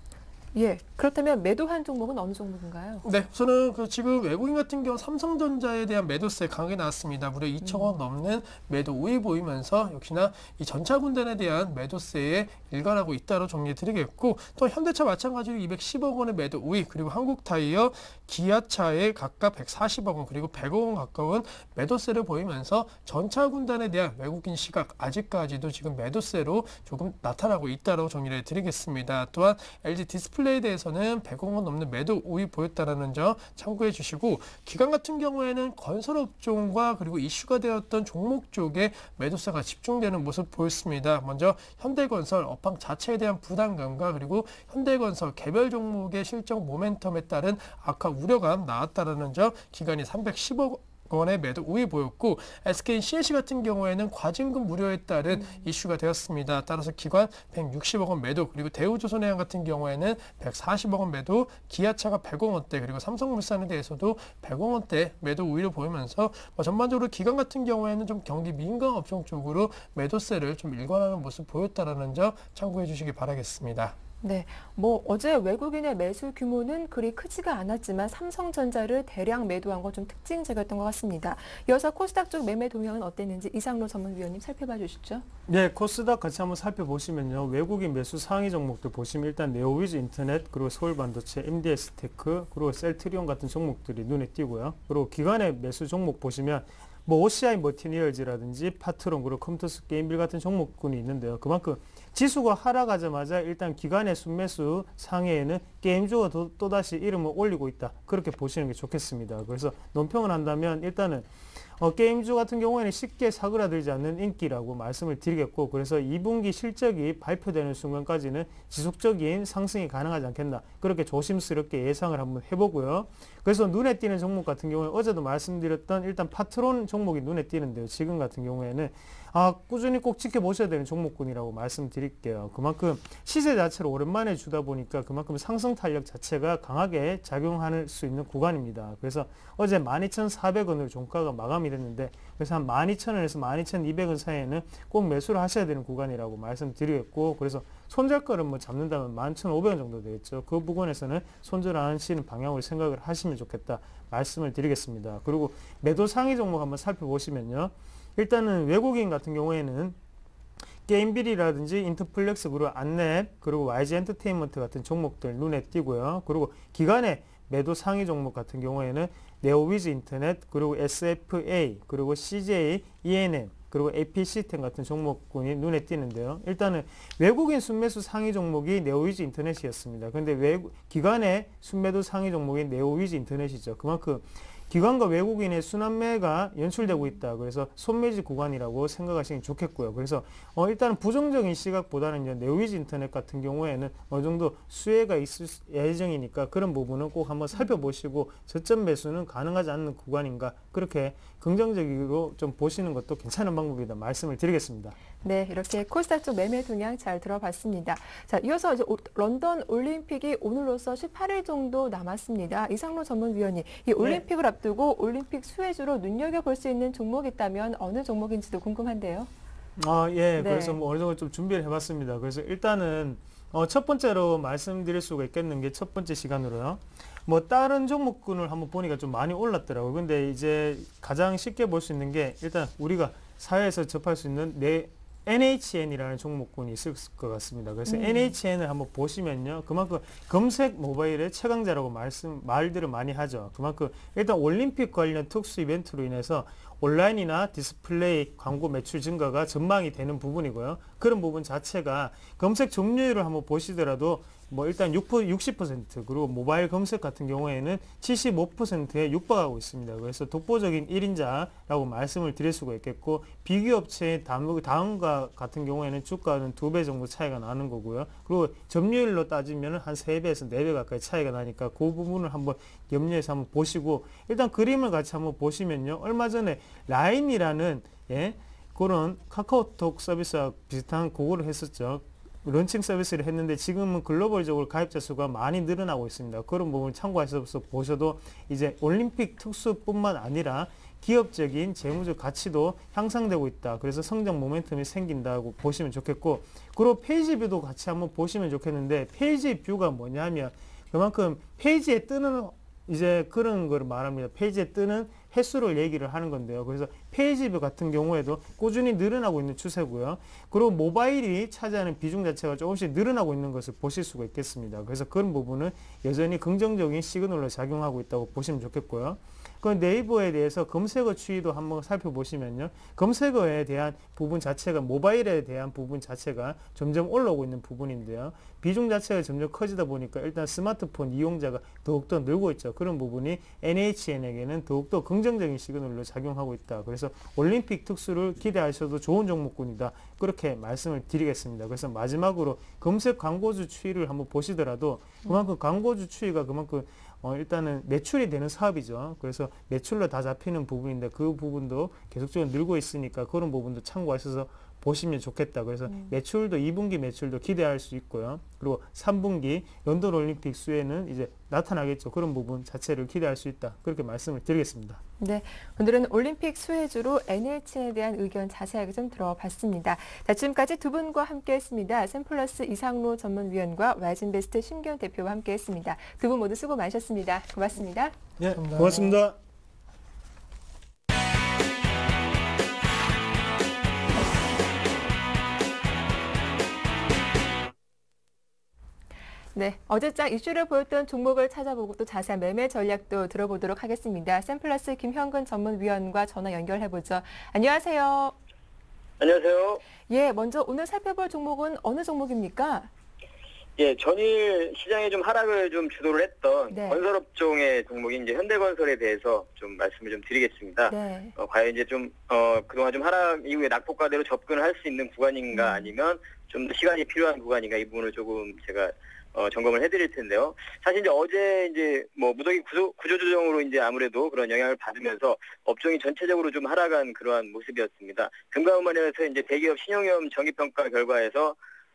예, 그렇다면 매도한 종목은 어느 종목인가요? 네, 우선은 지금 외국인 같은 경우 삼성전자에 대한 매도세 강하게 나왔습니다. 무려 2천 원 넘는 매도 우위 보이면서 역시나 이 전차군단에 대한 매도세에 일관하고 있다로 정리해드리겠고, 또 현대차 마찬가지로 210억 원의 매도 우위, 그리고 한국타이어, 기아차에 각각 140억 원, 그리고 100억 원 가까운 매도세를 보이면서 전차군단에 대한 외국인 시각 아직까지도 지금 매도세로 조금 나타나고 있다로 정리를 해드리겠습니다. 또한 LG 디스플레이에 대해서는 100억 원 넘는 매도 우위 보였다라는 점 참고해 주시고, 기관 같은 경우에는 건설업종과 그리고 이슈가 되었던 종목 쪽에 매도세가 집중되는 모습 보였습니다. 먼저 현대건설 업황 자체에 대한 부담감과 그리고 현대건설 개별 종목의 실적 모멘텀에 따른 악화 우려감 나왔다라는 점, 기관이 310억 원의 매도 우위 보였고, SK CNC 같은 경우에는 과징금 무료에 따른 이슈가 되었습니다. 따라서 기관 160억 원 매도, 그리고 대우조선해양 같은 경우에는 140억 원 매도, 기아차가 100억 원대, 그리고 삼성물산에 대해서도 100억 원대 매도 우위를 보이면서 전반적으로 기관 같은 경우에는 좀 경기 민감 업종 쪽으로 매도세를 좀 일관하는 모습 보였다라는 점 참고해 주시기 바라겠습니다. 네, 어제 외국인의 매수 규모는 그리 크지가 않았지만 삼성전자를 대량 매도한 건 좀 특징적이었던 것 같습니다. 이어서 코스닥 쪽 매매 동향은 어땠는지 이상로 전문위원님 살펴봐 주시죠. 네, 코스닥 같이 한번 살펴보시면요. 외국인 매수 상위 종목들 보시면 일단 네오위즈 인터넷, 그리고 서울반도체, MDS테크, 그리고 셀트리온 같은 종목들이 눈에 띄고요. 그리고 기관의 매수 종목 보시면 OCI 머티리얼즈라든지 파트론, 그리고 컴퓨터스 게임빌 같은 종목군이 있는데요. 그만큼 지수가 하락하자마자 일단 기관의 순매수 상해에는 게임주가 또다시 이름을 올리고 있다. 그렇게 보시는 게 좋겠습니다. 그래서 논평을 한다면 일단은 게임주 같은 경우에는 쉽게 사그라들지 않는 인기라고 말씀을 드리겠고, 그래서 2분기 실적이 발표되는 순간까지는 지속적인 상승이 가능하지 않겠나, 그렇게 조심스럽게 예상을 한번 해보고요. 그래서 눈에 띄는 종목 같은 경우에 어제도 말씀드렸던 일단 파트론 종목이 눈에 띄는데요. 지금 같은 경우에는 꾸준히 꼭 지켜보셔야 되는 종목군이라고 말씀드릴게요. 그만큼 시세 자체를 오랜만에 주다 보니까 그만큼 상승 탄력 자체가 강하게 작용할 수 있는 구간입니다. 그래서 어제 12,400원으로 종가가 마감이 됐는데, 그래서 한 12,000원에서 12,200원 사이에는 꼭 매수를 하셔야 되는 구간이라고 말씀드리겠고, 그래서 손절가를 잡는다면 11,500원 정도 되겠죠. 그 부분에서는 손절하시는 방향으로 생각을 하시면 좋겠다 말씀을 드리겠습니다. 그리고 매도 상위 종목 한번 살펴보시면요. 일단은 외국인 같은 경우에는 게임빌이라든지 인터플렉스, 그리고 안랩, 그리고 YG 엔터테인먼트 같은 종목들 눈에 띄고요. 그리고 기관의 매도 상위 종목 같은 경우에는 네오위즈 인터넷, 그리고 SFA, 그리고 CJ, ENM, 그리고 AP 시스템 같은 종목군이 눈에 띄는데요. 일단은 외국인 순매수 상위 종목이 네오위즈 인터넷이었습니다. 그런데 기관의 순매도 상위 종목이 네오위즈 인터넷이죠. 그만큼 기관과 외국인의 순환매가 연출되고 있다. 그래서 손매지 구간이라고 생각하시면 좋겠고요. 그래서 일단은 부정적인 시각보다는 네오위즈 인터넷 같은 경우에는 어느 정도 수혜가 있을 예정이니까 그런 부분은 꼭 한번 살펴보시고 저점 매수는 가능하지 않는 구간인가, 그렇게 긍정적으로 좀 보시는 것도 괜찮은 방법이다 말씀을 드리겠습니다. 네, 이렇게 코스닥 쪽 매매 동향 잘 들어봤습니다. 자, 이어서 이제 런던 올림픽이 오늘로써 18일 정도 남았습니다. 이상로 전문위원님, 이 올림픽을 앞두고 올림픽 수혜주로 눈여겨볼 수 있는 종목이 있다면 어느 종목인지도 궁금한데요. 예. 네. 그래서 어느 정도 좀 준비를 해봤습니다. 그래서 일단은 첫 번째로 말씀드릴 수가 있겠는 게 첫 번째 시간으로요. 다른 종목군을 한번 보니까 좀 많이 올랐더라고요. 근데 이제 가장 쉽게 볼 수 있는 게 일단 우리가 사회에서 접할 수 있는 NHN이라는 종목군이 있을 것 같습니다. 그래서 NHN을 한번 보시면요. 그만큼 검색 모바일의 최강자라고 말들을 많이 하죠. 그만큼 일단 올림픽 관련 특수 이벤트로 인해서 온라인이나 디스플레이 광고 매출 증가가 전망이 되는 부분이고요. 그런 부분 자체가 검색 점유율을 한번 보시더라도 일단 60%, 그리고 모바일 검색 같은 경우에는 75%에 육박하고 있습니다. 그래서 독보적인 1인자라고 말씀을 드릴 수가 있겠고, 비교업체의 다음과 같은 경우에는 주가는 2배 정도 차이가 나는 거고요. 그리고 점유율로 따지면 한 3배에서 4배 가까이 차이가 나니까 그 부분을 한번 염려해서 한번 보시고, 일단 그림을 같이 한번 보시면요. 얼마 전에 라인이라는 그런 카카오톡 서비스와 비슷한 그거를 했었죠. 런칭 서비스를 했는데 지금은 글로벌적으로 가입자 수가 많이 늘어나고 있습니다. 그런 부분을 참고하셔서 보셔도 이제 올림픽 특수뿐만 아니라 기업적인 재무적 가치도 향상되고 있다. 그래서 성장 모멘텀이 생긴다고 보시면 좋겠고, 그리고 페이지 뷰도 같이 한번 보시면 좋겠는데, 페이지 뷰가 뭐냐면 그만큼 페이지에 뜨는 이제 그런 걸 말합니다. 페이지에 뜨는 횟수를 얘기를 하는 건데요. 그래서 페이지뷰 같은 경우에도 꾸준히 늘어나고 있는 추세고요. 그리고 모바일이 차지하는 비중 자체가 조금씩 늘어나고 있는 것을 보실 수가 있겠습니다. 그래서 그런 부분은 여전히 긍정적인 시그널로 작용하고 있다고 보시면 좋겠고요. 그 네이버에 대해서 검색어 추이도 한번 살펴보시면요. 검색어에 대한 부분 자체가, 모바일에 대한 부분 자체가 점점 올라오고 있는 부분인데요. 비중 자체가 점점 커지다 보니까 일단 스마트폰 이용자가 더욱더 늘고 있죠. 그런 부분이 NHN에게는 더욱더 긍정적인 시그널로 작용하고 있다. 그래서 올림픽 특수를 기대하셔도 좋은 종목군이다. 그렇게 말씀을 드리겠습니다. 그래서 마지막으로 검색 광고주 추이를 한번 보시더라도 그만큼 광고주 추이가 그만큼 일단은 매출이 되는 사업이죠. 그래서 매출로 다 잡히는 부분인데 그 부분도 계속적으로 늘고 있으니까 그런 부분도 참고하셔서 보시면 좋겠다. 그래서 매출도 2분기 매출도 기대할 수 있고요. 그리고 3분기 런던 올림픽 수혜는 이제 나타나겠죠. 그런 부분 자체를 기대할 수 있다. 그렇게 말씀을 드리겠습니다. 네, 오늘은 올림픽 수혜주로 NH에 대한 의견 자세하게 좀 들어봤습니다. 자, 지금까지 두 분과 함께했습니다. 샘플러스 이상로 전문위원과 와이즌베스트 심기현 대표와 함께했습니다. 두 분 모두 수고 많으셨습니다. 고맙습니다. 네, 감사합니다. 고맙습니다. 네, 어제장 이슈를 보였던 종목을 찾아보고 또 자세한 매매 전략도 들어보도록 하겠습니다. 샘플러스 김형근 전문위원과 전화 연결해보죠. 안녕하세요. 안녕하세요. 예, 먼저 오늘 살펴볼 종목은 어느 종목입니까? 예, 전일 시장에 좀 하락을 좀 주도를 했던 네. 건설업종의 종목인 이제 현대건설에 대해서 좀 말씀을 좀 드리겠습니다. 네. 과연 이제 좀, 그동안 좀 하락 이후에 낙폭과대로 접근을 할 수 있는 구간인가 아니면 좀 더 시간이 필요한 구간인가 이 부분을 조금 제가 점검을 해드릴 텐데요. 사실 이제 어제 이제 뭐 무더기 구조조정으로 이제 아무래도 그런 영향을 받으면서 업종이 전체적으로 좀 하락한 그러한 모습이었습니다. 금감원에서 이제 대기업 신용위험 정기평가 결과에서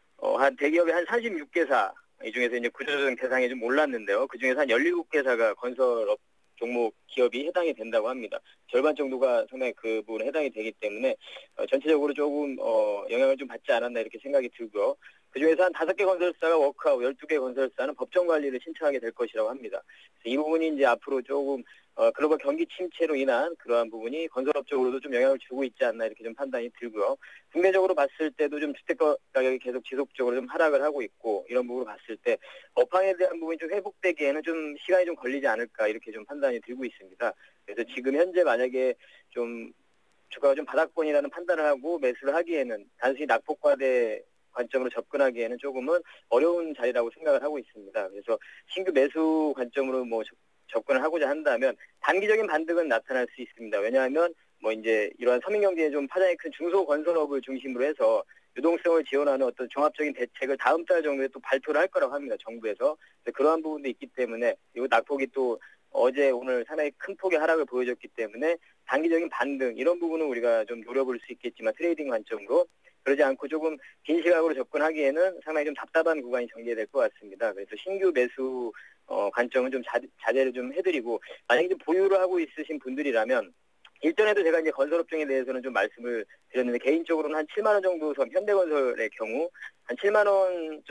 한 대기업의 한 36개사 이 중에서 이제 구조조정 대상에 좀 올랐는데요. 그 중에서 한 17개사가 건설업 종목 기업이 해당이 된다고 합니다. 절반 정도가 상당히 그 부분에 해당이 되기 때문에 전체적으로 조금 영향을 좀 받지 않았나 이렇게 생각이 들고요. 그중에서 한 5개 건설사가 워크아웃, 12개 건설사는 법정 관리를 신청하게 될 것이라고 합니다. 그래서 이 부분이 이제 앞으로 조금 글로벌 경기 침체로 인한 그러한 부분이 건설업 쪽으로도 좀 영향을 주고 있지 않나 이렇게 좀 판단이 들고요. 국내적으로 봤을 때도 좀 주택 가격이 계속 지속적으로 좀 하락을 하고 있고 이런 부분을 봤을 때 업황에 대한 부분이 좀 회복되기에는 좀 시간이 좀 걸리지 않을까 이렇게 좀 판단이 들고 있습니다. 그래서 지금 현재 만약에 좀 주가가 좀 바닥권이라는 판단을 하고 매수를 하기에는 단순히 낙폭과대 관점으로 접근하기에는 조금은 어려운 자리라고 생각을 하고 있습니다. 그래서 신규 매수 관점으로 뭐 접근을 하고자 한다면 단기적인 반등은 나타날 수 있습니다. 왜냐하면 뭐 이제 이러한 서민경제에 좀 파장이 큰 중소건설업을 중심으로 해서 유동성을 지원하는 어떤 종합적인 대책을 다음 달 정도에 또 발표를 할 거라고 합니다. 정부에서. 그러한 부분도 있기 때문에 이 낙폭이 또 어제 오늘 상당히 큰 폭의 하락을 보여줬기 때문에 단기적인 반등 이런 부분은 우리가 좀 노려볼 수 있겠지만 트레이딩 관점으로 그러지 않고 조금 긴 시각으로 접근하기에는 상당히 좀 답답한 구간이 전개될 것 같습니다. 그래서 신규 매수 관점은 좀 자제를 좀 해드리고 만약에 좀 보유를 하고 있으신 분들이라면 일전에도 제가 이제 건설업종에 대해서는 좀 말씀을 드렸는데 개인적으로는 한 7만 원 정도 선 현대건설의 경우 한 7만 원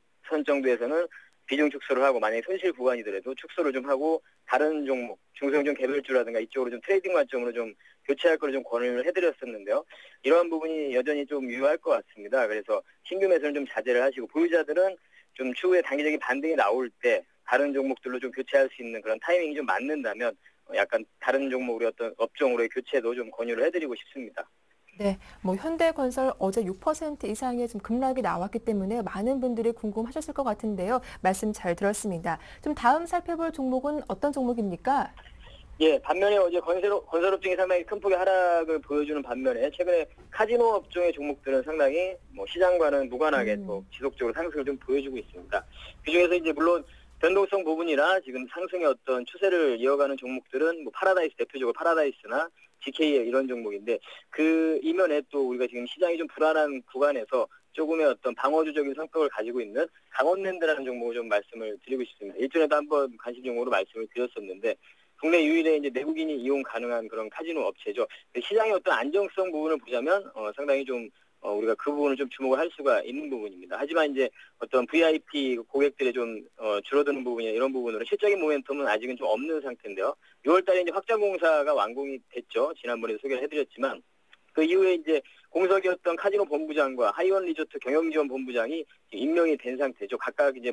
선 정도에서는 비중 축소를 하고 만약에 손실 구간이더라도 축소를 좀 하고 다른 종목 중소형종 개별주라든가 이쪽으로 좀 트레이딩 관점으로 좀 교체할 걸 좀 권유를 해드렸었는데요. 이러한 부분이 여전히 좀 유효할 것 같습니다. 그래서 신규 매수는 좀 자제를 하시고 보유자들은 좀 추후에 단기적인 반등이 나올 때 다른 종목들로 좀 교체할 수 있는 그런 타이밍이 좀 맞는다면 약간 다른 종목으로 어떤 업종으로의 교체도 좀 권유를 해드리고 싶습니다. 네, 뭐 현대건설 어제 6% 이상의 좀 급락이 나왔기 때문에 많은 분들이 궁금하셨을 것 같은데요. 말씀 잘 들었습니다. 좀 다음 살펴볼 종목은 어떤 종목입니까? 예, 반면에 어제 건설업종이 상당히 큰 폭의 하락을 보여주는 반면에 최근에 카지노 업종의 종목들은 상당히 뭐 시장과는 무관하게 또 지속적으로 상승을 좀 보여주고 있습니다. 그중에서 이제 물론 변동성 부분이나 지금 상승의 어떤 추세를 이어가는 종목들은 뭐 파라다이스 대표적으로 파라다이스나 GKL 이런 종목인데 그 이면에 또 우리가 지금 시장이 좀 불안한 구간에서 조금의 어떤 방어주적인 성격을 가지고 있는 강원랜드라는 종목을 좀 말씀을 드리고 싶습니다. 일전에도 한번 관심 종목으로 말씀을 드렸었는데 국내 유일의 이제 내국인이 이용 가능한 그런 카지노 업체죠. 시장의 어떤 안정성 부분을 보자면 상당히 좀 우리가 그 부분을 좀 주목을 할 수가 있는 부분입니다. 하지만 이제 어떤 VIP 고객들의 좀 줄어드는 부분이나 이런 부분으로 실적인 모멘텀은 아직은 좀 없는 상태인데요. 6월달에 이제 확장 공사가 완공이 됐죠. 지난번에도 소개를 해드렸지만 그 이후에 이제 공석이었던 카지노 본부장과 하이원 리조트 경영지원 본부장이 임명이 된 상태죠. 각각 이제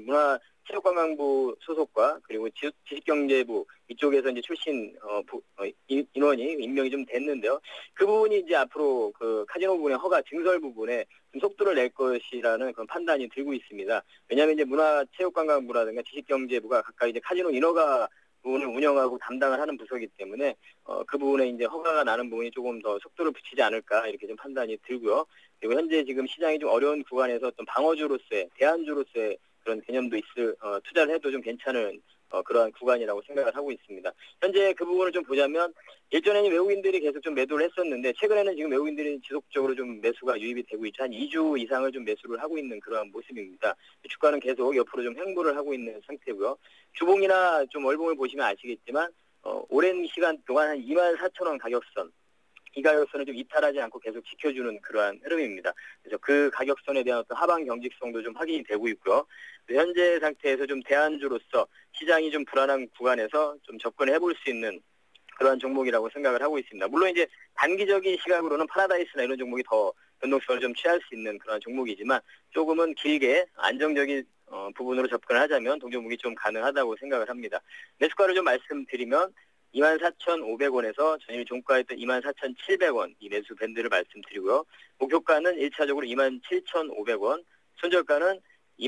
문화체육관광부 소속과 그리고 지식경제부 이쪽에서 이제 출신 인원이 임명이 좀 됐는데요. 그 부분이 이제 앞으로 그 카지노 부분의 허가 증설 부분에 좀 속도를 낼 것이라는 그런 판단이 들고 있습니다. 왜냐하면 이제 문화체육관광부라든가 지식경제부가 각각 이제 카지노 인허가 부분을 운영하고 담당을 하는 부서이기 때문에 그 부분에 이제 허가가 나는 부분이 조금 더 속도를 붙이지 않을까 이렇게 좀 판단이 들고요. 그리고 현재 지금 시장이 좀 어려운 구간에서 어떤 방어주로서의 대안주로서의 그런 개념도 투자를 해도 좀 괜찮은 그러한 구간이라고 생각을 하고 있습니다. 현재 그 부분을 좀 보자면 예전에는 외국인들이 계속 좀 매도를 했었는데 최근에는 지금 외국인들이 지속적으로 좀 매수가 유입이 되고 있죠. 한 2주 이상을 좀 매수를 하고 있는 그러한 모습입니다. 주가는 계속 옆으로 좀 횡보를 하고 있는 상태고요. 주봉이나 좀 월봉을 보시면 아시겠지만 오랜 시간 동안 한 24,000원 가격선, 이 가격선을 좀 이탈하지 않고 계속 지켜주는 그러한 흐름입니다. 그래서 그 가격선에 대한 어떤 하방 경직성도 좀 확인이 되고 있고요. 현재 상태에서 좀 대안주로서 시장이 좀 불안한 구간에서 좀 접근해 볼 수 있는 그러한 종목이라고 생각을 하고 있습니다. 물론 이제 단기적인 시각으로는 파라다이스나 이런 종목이 더 변동성을 좀 취할 수 있는 그런 종목이지만 조금은 길게 안정적인 부분으로 접근을 하자면 동종목이 좀 가능하다고 생각을 합니다. 매수가를 좀 말씀드리면 24,500원에서 전일 종가였던 24,700원 이 매수 밴드를 말씀드리고요. 목표가는 1차적으로 27,500원, 손절가는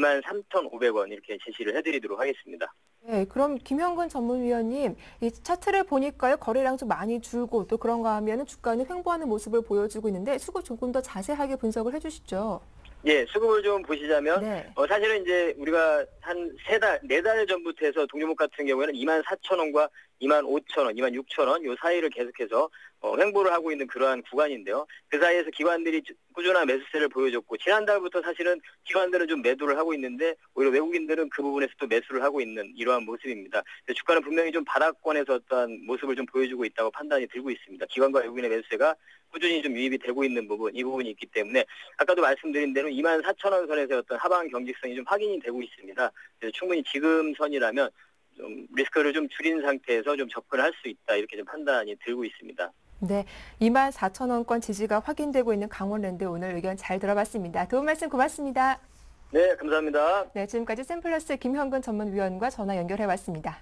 23,500원 이렇게 제시를 해드리도록 하겠습니다. 네, 그럼 김현근 전문위원님, 이 차트를 보니까요, 거래량 좀 많이 줄고 또 그런가 하면 주가는 횡보하는 모습을 보여주고 있는데 수급 조금 더 자세하게 분석을 해주시죠. 예, 수급을 좀 보시자면, 네. 사실은 이제 우리가 한 4달 전부터 해서 동종목 같은 경우에는 24,000원과 25,000원, 26,000원 요 사이를 계속해서 횡보를 하고 있는 그러한 구간인데요. 그 사이에서 기관들이 꾸준한 매수세를 보여줬고, 지난달부터 사실은 기관들은 좀 매도를 하고 있는데, 오히려 외국인들은 그 부분에서 또 매수를 하고 있는 이러한 모습입니다. 주가는 분명히 좀 바닥권에서 어떠한 모습을 좀 보여주고 있다고 판단이 들고 있습니다. 기관과 외국인의 매수세가 꾸준히 좀 유입이 되고 있는 부분, 이 부분이 있기 때문에 아까도 말씀드린 대로 24,000원 선에서 어떤 하방 경직성이 좀 확인이 되고 있습니다. 그래서 충분히 지금 선이라면 좀 리스크를 좀 줄인 상태에서 좀 접근할 수 있다 이렇게 좀 판단이 들고 있습니다. 네, 24,000원권 지지가 확인되고 있는 강원랜드 오늘 의견 잘 들어봤습니다. 도움 말씀 고맙습니다. 네, 감사합니다. 네, 지금까지 샘플러스 김현근 전문위원과 전화 연결해봤습니다.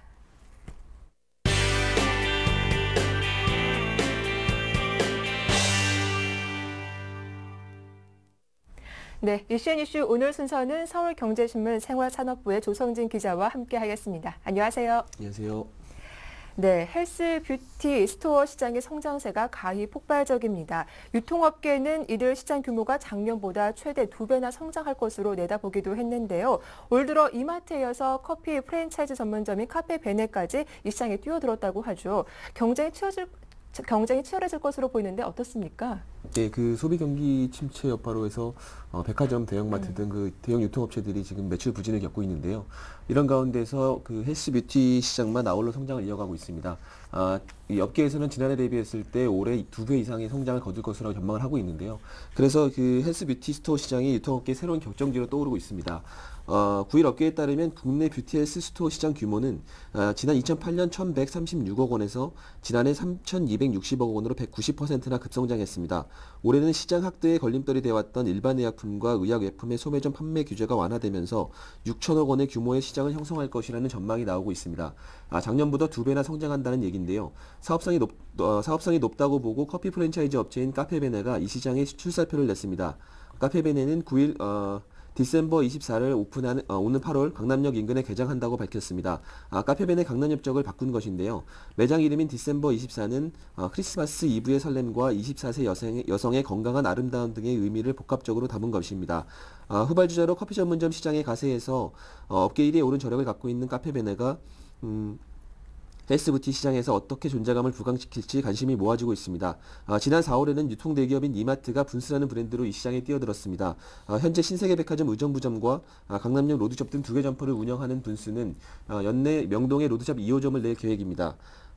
네, 이슈앤 이슈 오늘 순서는 서울경제신문 생활산업부의 조성진 기자와 함께하겠습니다. 안녕하세요. 안녕하세요. 네, 헬스 뷰티 스토어 시장의 성장세가 가히 폭발적입니다. 유통업계는 이들 시장 규모가 작년보다 최대 2배나 성장할 것으로 내다보기도 했는데요. 올 들어 이마트에 이어서 커피 프랜차이즈 전문점인 카페베네까지 이 시장에 뛰어들었다고 하죠. 경쟁이 치열해질 것으로 보이는데 어떻습니까? 네, 그 소비 경기 침체 여파로 해서 백화점, 대형마트 등 그 대형 유통업체들이 지금 매출 부진을 겪고 있는데요. 이런 가운데서 그 헬스 뷰티 시장만 아울러 성장을 이어가고 있습니다. 이 업계에서는 지난해 대비했을 때 올해 2배 이상의 성장을 거둘 것으로 전망을 하고 있는데요. 그래서 그 헬스 뷰티 스토어 시장이 유통업계의 새로운 결정지로 떠오르고 있습니다. 9일 업계에 따르면 국내 뷰티 헬스 스토어 시장 규모는 지난 2008년 1,136억 원에서 지난해 3,260억 원으로 190%나 급성장했습니다. 올해는 시장 확대에 걸림돌이 되어왔던 일반 의약품과 의약외품의 소매점 판매 규제가 완화되면서 6천억 원의 규모의 시장을 형성할 것이라는 전망이 나오고 있습니다. 작년보다 2배나 성장한다는 얘기인데요. 사업성이 높다고 보고 커피 프랜차이즈 업체인 카페베네가 이 시장에 출사표를 냈습니다. 카페베네는 9일 디셈버 24를 오는 8월 강남역 인근에 개장한다고 밝혔습니다. 카페벤의 강남 협적을 바꾼 것인데요. 매장 이름인 디셈버 24는 크리스마스 이브의 설렘과 24세 여성의 건강한 아름다움 등의 의미를 복합적으로 담은 것입니다. 후발주자로 커피 전문점 시장에 가세해서 업계 1위에 오른 저력을 갖고 있는 카페베네가 헬스 뷰티 시장에서 어떻게 존재감을 부각시킬지 관심이 모아지고 있습니다. 지난 4월에는 유통 대기업인 이마트가 분스라는 브랜드로 이 시장에 뛰어들었습니다. 현재 신세계백화점 의정부점과 강남역 로드숍 등 2개 점포를 운영하는 분스는 연내 명동에 로드숍 2호점을 낼 계획입니다.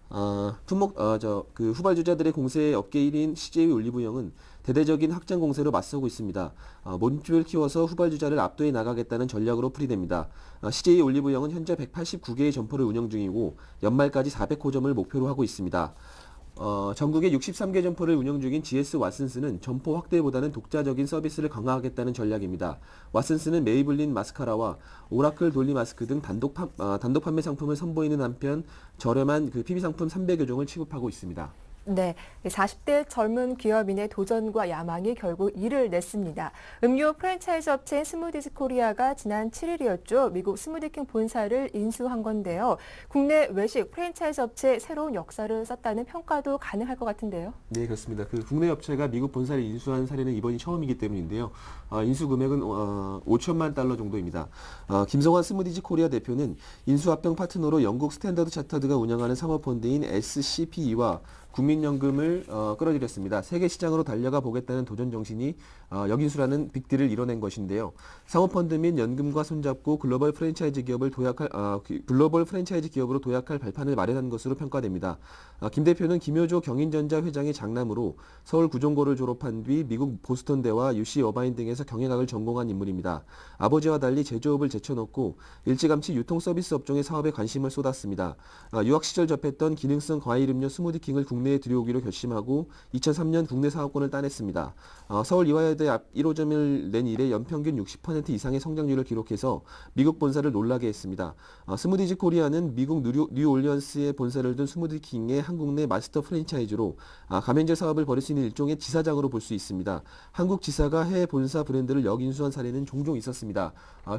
후발주자들의 공세에 업계 1위인 CJ 올리브영은 대대적인 확장 공세로 맞서고 있습니다. 몸집을 키워서 후발주자를 압도해 나가겠다는 전략으로 풀이됩니다. CJ 올리브영은 현재 189개의 점포를 운영 중이고 연말까지 400호점을 목표로 하고 있습니다. 전국에 63개 점포를 운영 중인 GS 왓슨스는 점포 확대보다는 독자적인 서비스를 강화하겠다는 전략입니다. 왓슨스는 메이블린 마스카라와 오라클 돌리 마스크 등 단독 판매 상품을 선보이는 한편 저렴한 그 PB 상품 300여 종을 취급하고 있습니다. 네, 40대 젊은 기업인의 도전과 야망이 결국 이를 냈습니다. 음료 프랜차이즈 업체인 스무디즈 코리아가 지난 7일이었죠. 미국 스무디킹 본사를 인수한 건데요. 국내 외식 프랜차이즈 업체의 새로운 역사를 썼다는 평가도 가능할 것 같은데요. 네, 그렇습니다. 그 국내 업체가 미국 본사를 인수한 사례는 이번이 처음이기 때문인데요. 인수 금액은 5천만 달러 정도입니다. 김성환 스무디즈 코리아 대표는 인수 합병 파트너로 영국 스탠더드 차터드가 운영하는 사모펀드인 SCPE와 국민연금을 끌어들였습니다. 세계 시장으로 달려가 보겠다는 도전 정신이 역인수라는 빅딜을 이뤄낸 것인데요. 사모펀드 및 연금과 손잡고 글로벌 프랜차이즈 기업으로 도약할 발판을 마련한 것으로 평가됩니다. 김 대표는 김효조 경인전자 회장의 장남으로 서울 구종고를 졸업한 뒤 미국 보스턴대와 UC 어바인 등에서 경영학을 전공한 인물입니다. 아버지와 달리 제조업을 제쳐놓고 일찌감치 유통서비스 업종의 사업에 관심을 쏟았습니다. 유학 시절 접했던 기능성 과일음료 스무디킹을 국내에 들여오기로 결심하고 2003년 국내 사업권을 따냈습니다. 서울 이화여대 앞 1호점을 낸 이래 연평균 60% 이상의 성장률을 기록해서 미국 본사를 놀라게 했습니다. 스무디즈 코리아는 미국 뉴올리언스에 본사를 둔 스무디킹의 한국 내 마스터 프랜차이즈로 가맹점 사업을 벌일 수 있는 일종의 지사장으로 볼 수 있습니다. 한국 지사가 해외 본사 브랜드를 역인수한 사례는 종종 있었습니다.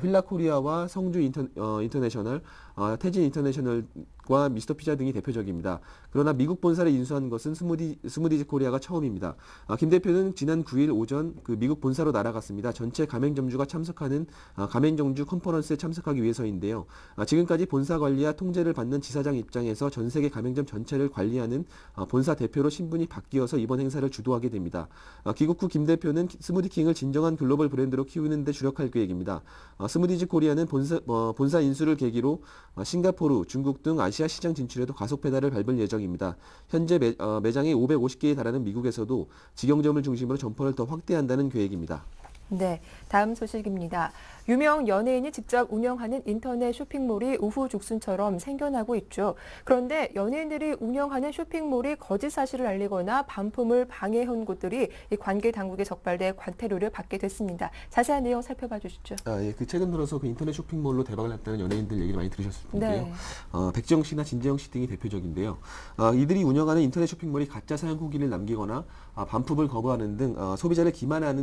휠라코리아와 성주 인터내셔널, 태진 인터내셔널과 미스터 피자 등이 대표적입니다. 그러나 미국 본사를 인수한 것은 스무디즈 코리아가 처음입니다. 김 대표는 지난 9일 오전 그 미국 본사로 날아갔습니다. 전체 가맹점주가 참석하는 가맹점주 컨퍼런스에 참석하기 위해서인데요. 지금까지 본사 관리와 통제를 받는 지사장 입장에서 전 세계 가맹점 전체를 관리하는 본사 대표로 신분이 바뀌어서 이번 행사를 주도하게 됩니다. 귀국 후 김 대표는 스무디킹을 진정한 글로벌 브랜드로 키우는 데 주력할 계획입니다. 스무디즈 코리아는 본사 인수를 계기로 싱가포르, 중국 등 아시아 시장 진출에도 가속 페달을 밟을 예정입니다. 현재 매장이 550개에 달하는 미국에서도 직영점을 중심으로 점포를 더 확대한다는 계획입니다. 네, 다음 소식입니다. 유명 연예인이 직접 운영하는 인터넷 쇼핑몰이 우후죽순처럼 생겨나고 있죠. 그런데 연예인들이 운영하는 쇼핑몰이 거짓 사실을 알리거나 반품을 방해한 곳들이 이 관계 당국의 적발돼 과태료를 받게 됐습니다. 자세한 내용 살펴봐 주시죠. 예, 최근 들어서 그 인터넷 쇼핑몰로 대박을 났다는 연예인들 얘기를 많이 들으셨을 텐데요. 네. 백지영 씨나 진재영 씨 등이 대표적인데요. 이들이 운영하는 인터넷 쇼핑몰이 가짜 사용 후기를 남기거나 반품을 거부하는 등 소비자를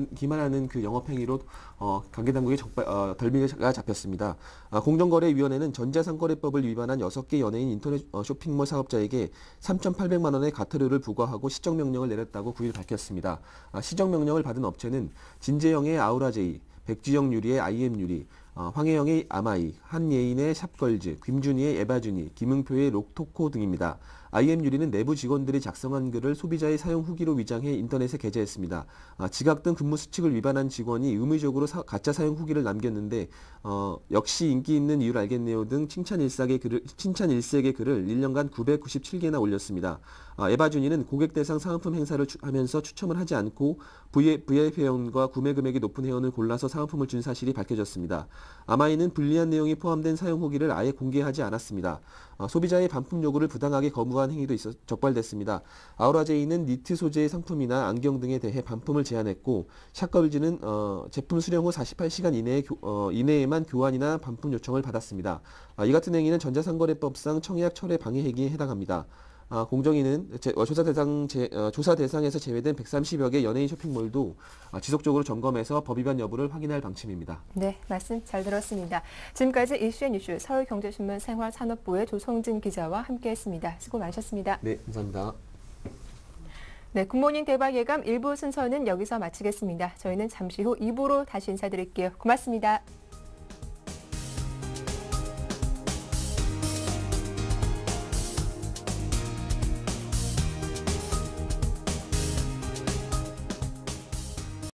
기만하는 그 영업행위로 관계당국의 덜미가 잡혔습니다. 공정거래위원회는 전자상거래법을 위반한 6개 연예인 인터넷 쇼핑몰 사업자에게 3,800만 원의 과태료를 부과하고 시정명령을 내렸다고 9일 밝혔습니다. 시정명령을 받은 업체는 진재영의 아우라제이, 백지영 유리의 IM유리, 황혜영의 아마이, 한예인의 샵걸즈, 김준희의 에바준이, 김응표의 록토코 등입니다. IM유리는 내부 직원들이 작성한 글을 소비자의 사용 후기로 위장해 인터넷에 게재했습니다. 지각 등 근무 수칙을 위반한 직원이 의무적으로 가짜 사용 후기를 남겼는데 역시 인기 있는 이유를 알겠네요 등 칭찬 일색의 글을 1년간 997개나 올렸습니다. 에바준이는 고객 대상 사은품 행사를 하면서 추첨을 하지 않고 VIP 회원과 구매 금액이 높은 회원을 골라서 사은품을 준 사실이 밝혀졌습니다. 아마이는 불리한 내용이 포함된 사용 후기를 아예 공개하지 않았습니다. 소비자의 반품 요구를 부당하게 거부한 행위도 적발됐습니다. 아우라제이는 니트 소재의 상품이나 안경 등에 대해 반품을 제한했고 샷걸즈는 제품 수령 후 48시간 이내에만 교환이나 반품 요청을 받았습니다. 이 같은 행위는 전자상거래법상 청약 철회 방해 행위에 해당합니다. 공정위는 조사 대상에서 제외된 130여 개 연예인 쇼핑몰도 지속적으로 점검해서 법 위반 여부를 확인할 방침입니다. 네, 말씀 잘 들었습니다. 지금까지 이슈앤이슈 서울경제신문 생활산업부의 조성진 기자와 함께했습니다. 수고 많으셨습니다. 네, 감사합니다. 네, 굿모닝 대박 예감 1부 순서는 여기서 마치겠습니다. 저희는 잠시 후 2부로 다시 인사드릴게요. 고맙습니다.